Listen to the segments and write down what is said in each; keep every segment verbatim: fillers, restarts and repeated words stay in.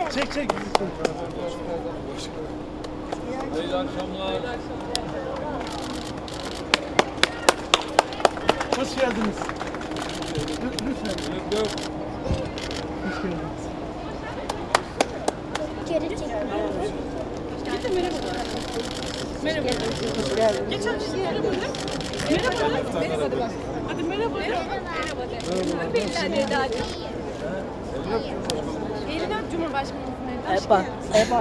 Çek çek. Hayırlı akşamlar. Hoş geldiniz. Lütfen. Yok. Hoş geldiniz. Geri çek. Merhaba. Hoş geldin. Geçen şey merhaba. Merhaba. Merhaba. Hadi merhaba. Merhaba. Merhaba. Eda'cığım. Eylül Cumhurbaşkanımızın evde. Eba. Eba.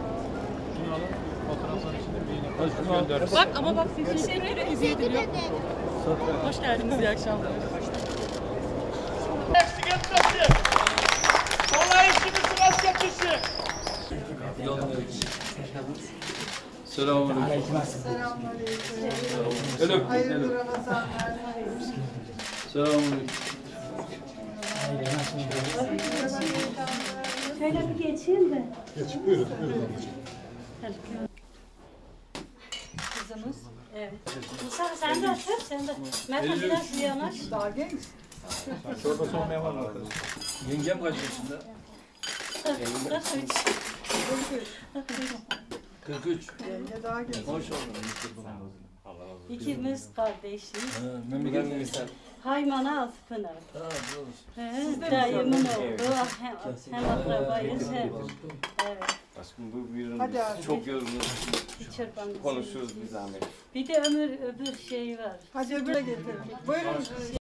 Bak ama bak teşekkür ederiz. Hoş geldiniz. İyi akşamlar. Eksik etmesin. Kolay işimiz rast geçişi. Selamünaleyküm. Selamünaleyküm. Hayırlı Ramazanlar. Selamünaleyküm. Şöyle bir geçeyim de. Geç, buyurun, buyurun. Kızımız. Evet. Musa sen de otur, sen de. Merhaba biraz yanaş. Daha genç. Çorbası olmayan var mı arkadaşlar? Yengem kaç yaşında? kırk üç. Yenge daha genç. Hoş oldun. İkimiz kardeşiz. Memleketin sen. Haymana Altıpınar. Ha, doğru. He, dayımın oğlu. Hem, hem akrabayız hem. Evet. Aşkım bu buyurun Hadi biz abi. çok yorgunuz. Çırpanımız. Konuşuruz bir zahmet. Bir de ömür öbür şey var. Hadi öbüre getirin. Buyurun.